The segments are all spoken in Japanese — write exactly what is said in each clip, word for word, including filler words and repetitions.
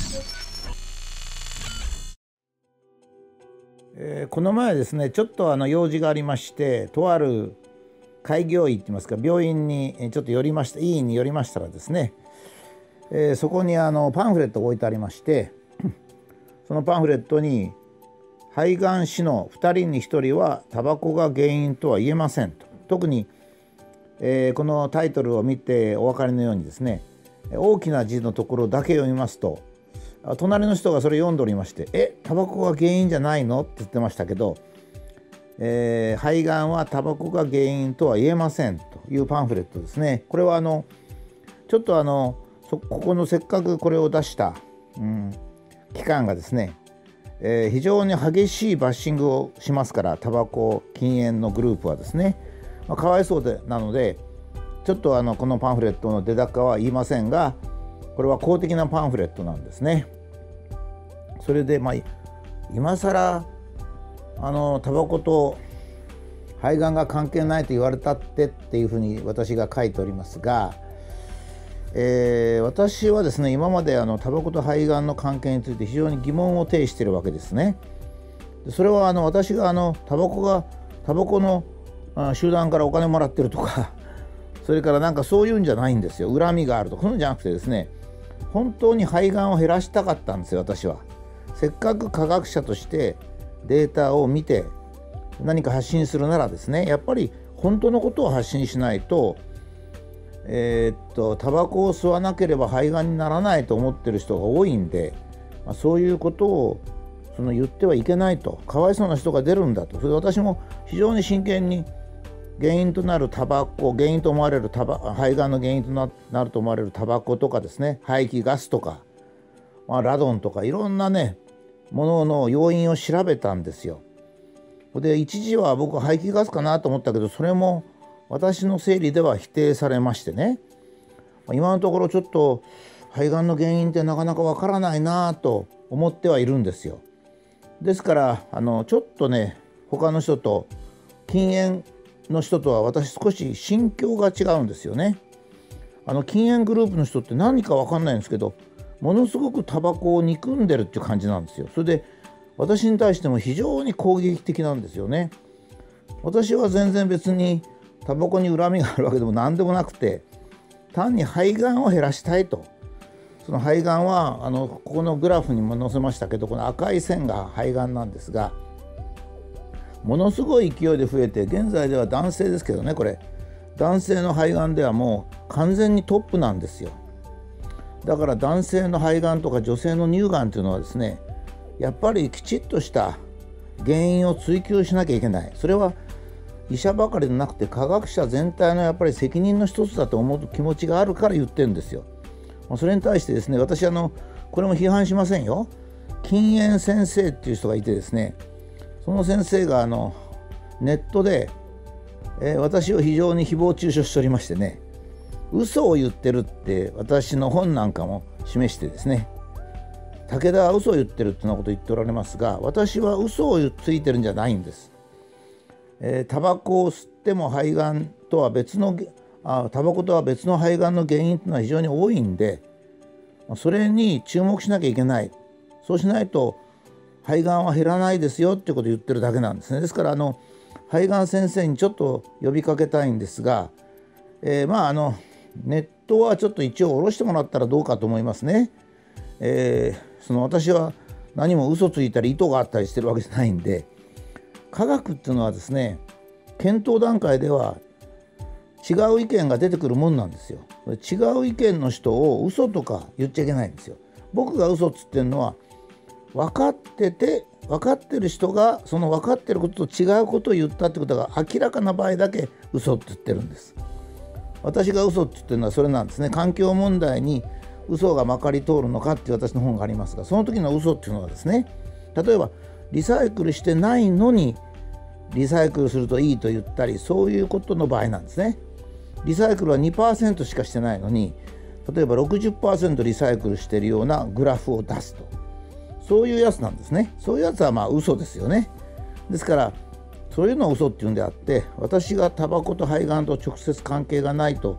えーこの前ですね、ちょっとあの用事がありまして、とある開業医って言いますか、病院にえーちょっと寄りました、医院に寄りましたらですね、えーそこにあのパンフレットが置いてありまして、そのパンフレットに肺がん死のふたりにひとりはタバコが原因とは言えませんと。特に、えーこのタイトルを見てお分かりのようにですね、大きな字のところだけ読みますと、隣の人がそれ読んでおりまして、え、タバコが原因じゃないのって言ってましたけど、えー肺がんはタバコが原因とは言えませんというパンフレットですね。これはあのちょっとあのそここのせっかくこれを出した、うん、機関がですね、えー非常に激しいバッシングをしますから、タバコ禁煙のグループはですね、まあ、かわいそうでなので、ちょっとあのこのパンフレットの出高は言いませんが、これは公的なパンフレットなんですね。それでまあ今更あのタバコと肺がんが関係ないと言われたってっていうふうに私が書いておりますが、えー私はですね、今まであのタバコと肺がんの関係について非常に疑問を呈しているわけですね。それはあの私があのタバコがタバコのあ集団からお金もらってるとか、それからなんかそういうんじゃないんですよ。恨みがあるとかそういうんじゃなくてですね、本当に肺がんを減らしたかったんですよ、私は。せっかく科学者としてデータを見て何か発信するならですね、やっぱり本当のことを発信しないと、えーっとタバコを吸わなければ肺がんにならないと思ってる人が多いんで、まあ、そういうことをその言ってはいけないと、かわいそうな人が出るんだと。それで私も非常に真剣に原因となるタバコ、原因と思われるタバ肺がんの原因とななると思われるタバコとかですね、排気ガスとか、まあ、ラドンとかいろんなねものの要因を調べたんですよ。で一時は僕排気ガスかなと思ったけど、それも私の整理では否定されましてね、今のところちょっと肺がんの原因ってなかなかわからないなと思ってはいるんですよ。ですからあのちょっとね、他の人と禁煙の人とは私少し心境が違うんですよね。あの禁煙グループの人って何か分かんないんですけど、ものすごくタバコを憎んでるっていう感じなんですよ。それで私に対しても非常に攻撃的なんですよね。私は全然別にタバコに恨みがあるわけでも何でもなくて、単に肺がんを減らしたいと。その肺がんはあのここのグラフにも載せましたけど、この赤い線が肺がんなんですが、ものすごい勢いで増えて、現在では男性ですけどね、これ男性の肺がんではもう完全にトップなんですよ。だから男性の肺がんとか女性の乳がんというのはですね、やっぱりきちっとした原因を追求しなきゃいけない。それは医者ばかりでなくて科学者全体のやっぱり責任の一つだと思う気持ちがあるから言ってるんですよ。それに対してですね、私あのこれも批判しませんよ。禁煙先生っていう人がいてですね、その先生があのネットで、えー私を非常に誹謗中傷しておりましてね、嘘を言ってるって私の本なんかも示してですね、武田は嘘を言ってるってなことを言っておられますが、私は嘘をついてるんじゃないんです。えータバコを吸っても肺がんとは別のあタバコとは別の肺がんの原因というのは非常に多いんで、それに注目しなきゃいけない。そうしないと肺がんは減らないですよっていうことを言ってるだけなんですね。ですからあの肺がん先生にちょっと呼びかけたいんですが、えー、まああのネットはちょっと一応下ろしてもらったらどうかと思いますね。えー、その私は何も嘘ついたり意図があったりしてるわけじゃないんで、科学っていうのはですね、検討段階では違う意見が出てくるもんなんですよ。違う意見の人を嘘とか言っちゃいけないんですよ。僕が嘘っつってるのは分かってて、分かってる人がその分かってることと違うことを言ったってことが明らかな場合だけ嘘って言ってるんです。私が嘘って言ってるのはそれなんですね。環境問題に嘘がまかり通るのかっていう私の本がありますが、その時の嘘っていうのはですね、例えばリサイクルしてないのにリサイクルするといいと言ったり、そういうことの場合なんですね。リサイクルは にパーセント しかしてないのに、例えば ろくじゅっパーセント リサイクルしているようなグラフを出すと、そういうやつなんですね。そういうやつはまあ嘘ですよね。ですからそういうのは嘘っていうんであって、私がタバコと肺がんと直接関係がないと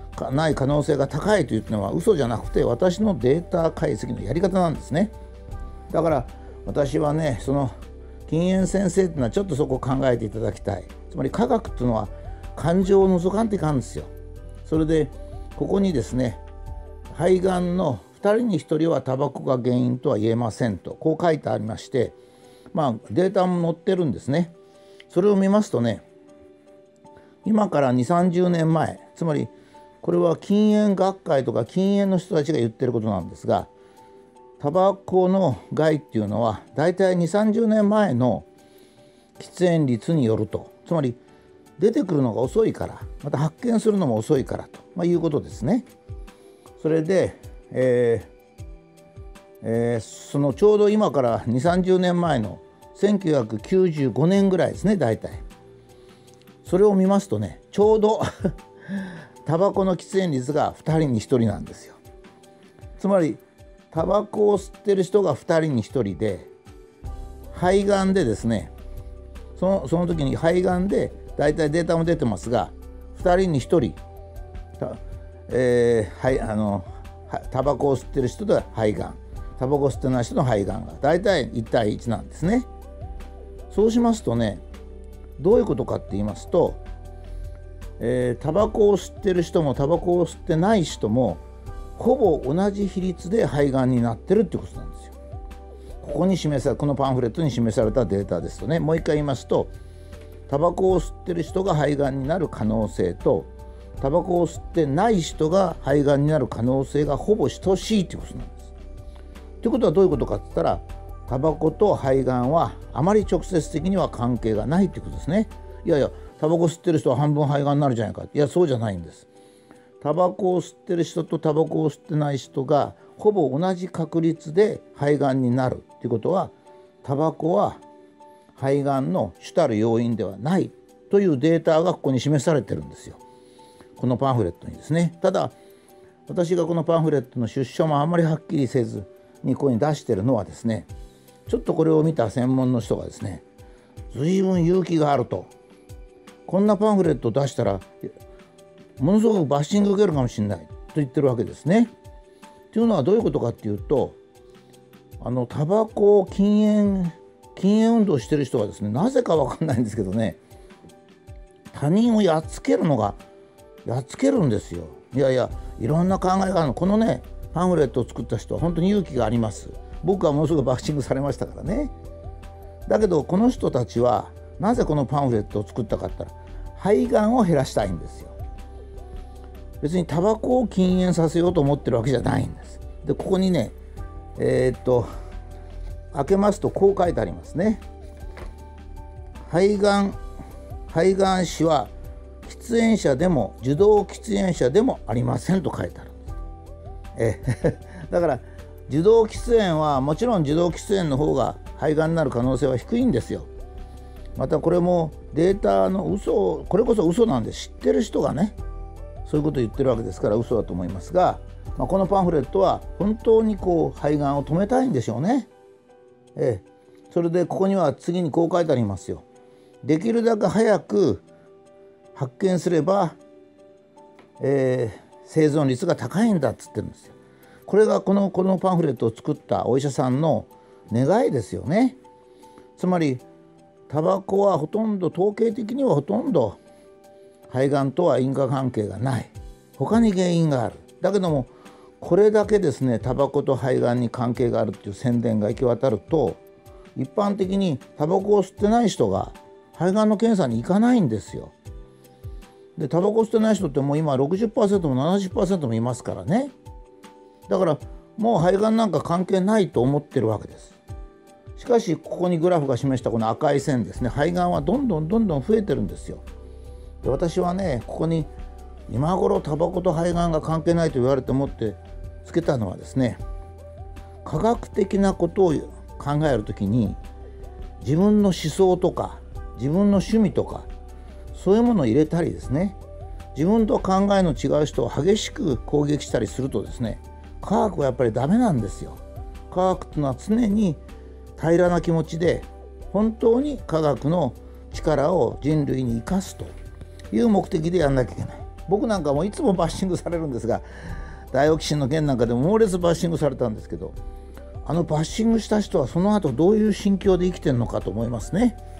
ない可能性が高いというのは嘘じゃなくて、私のデータ解析のやり方なんですね。だから私はね、その禁煙先生っていうのはちょっとそこを考えていただきたい。つまり科学っていうのは感情を除かんといかんですよ。それでここにですね、肺がんのふたりにひとりはタバコが原因とは言えませんと、こう書いてありまして、まあデータも載ってるんですね。それを見ますとね、今からにじゅうさんじゅうねんまえ、つまりこれは禁煙学会とか禁煙の人たちが言ってることなんですが、タバコの害っていうのはだいたいにじゅうさんじゅうねんまえの喫煙率によると、つまり出てくるのが遅いから、また発見するのも遅いからと、まあ、いうことですね。それで、えーえー、そのちょうど今からにじゅうさんじゅうねんまえのせんきゅうひゃくきゅうじゅうごねんぐらいですね、大体。それを見ますとね、ちょうどタバコの喫煙率がふたりにひとりなんですよ。つまりタバコを吸ってる人がふたりにひとりで、肺がんでですね、その、その時に肺がんで大体データも出てますが、ふたりにひとりた、えーはい、あのタバコを吸ってる人で肺がん、タバコを吸ってない人の肺がんが大体いちたいいちなんですね。そうしますとね、どういうことかって言いますと、えー、タバコを吸ってる人もタバコを吸ってない人もほぼ同じ比率で肺がんになってるってことなんですよ。ここに示されこのパンフレットに示されたデータですとね、もう一回言いますと、タバコを吸ってる人が肺がんになる可能性とタバコを吸ってない人が肺がんになる可能性がほぼ等しいってことなんです。ということはどういうことかって言ったら、タバコと肺がんはあまり直接的には関係がないってことですね。いやいや、タバコ吸ってる人は半分肺がんになるじゃないか。いや、そうじゃないんです。タバコを吸ってる人とタバコを吸ってない人がほぼ同じ確率で肺がんになるっていうことは、タバコは肺がんの主たる要因ではないというデータがここに示されてるんですよ、このパンフレットにですね。ただ私がこのパンフレットの出所もあんまりはっきりせずにここに出してるのはですね、ちょっとこれを見た専門の人がですね、随分勇気があると、こんなパンフレットを出したらものすごくバッシング受けるかもしれないと言ってるわけですね。というのはどういうことかっていうと、あのタバコを禁煙禁煙運動をしてる人はですね、なぜか分かんないんですけどね、他人をやっつけるのがやっつけるんですよ。いやいや、いろんな考えがあるの。このねパンフレットを作った人は本当に勇気があります。僕はものすごくバッシングされましたからね。だけどこの人たちはなぜこのパンフレットを作ったかって言ったら、肺がんを減らしたいんですよ。別にタバコを禁煙させようと思ってるわけじゃないんです。でここにねえー、っと開けますとこう書いてありますね。肺がん肺がん死は喫煙者でも受動喫煙者でもありませんと書いてあるんです。えだから受動喫煙はもちろん受動喫煙の方が肺がんになる可能性は低いんですよ。またこれもデータの嘘、これこそ嘘なんで知ってる人がねそういうことを言ってるわけですから嘘だと思いますが、まあ、このパンフレットは本当にこう肺がんを止めたいんでしょうね。ええ、それでここには次にこう書いてありますよ。できるだけ早く発見すれば、えー、生存率が高いんだっつってるんですよ。これがこのこのパンフレットを作ったお医者さんの願いですよね。つまりタバコはほとんど統計的にはほとんど肺がんとは因果関係がない、他に原因がある。だけどもこれだけですねタバコと肺がんに関係があるっていう宣伝が行き渡ると、一般的にタバコを吸ってない人が肺がんの検査に行かないんですよ。でタバコを吸ってない人ってもう今 ろくじゅっパーセント も ななじゅっパーセント もいますからね。だからもう肺がんなんか関係ないと思ってるわけです。しかしここにグラフが示したこの赤い線ですね、肺がんはどんどんどんどん増えてるんですよ。で私はねここに今頃タバコと肺がんが関係ないと言われてもってつけたのはですね、科学的なことを考えるときに自分の思想とか自分の趣味とかそういうものを入れたりですね、自分と考えの違う人を激しく攻撃したりするとですね、科学はやっぱりダメなんですよ。科学というのは常に平らな気持ちで本当に科学の力を人類に生かすという目的でやんなきゃいけない。 僕なんかもいつもバッシングされるんですが、ダイオキシンの件なんかでも猛烈バッシングされたんですけど、あのバッシングした人はその後どういう心境で生きてるのかと思いますね。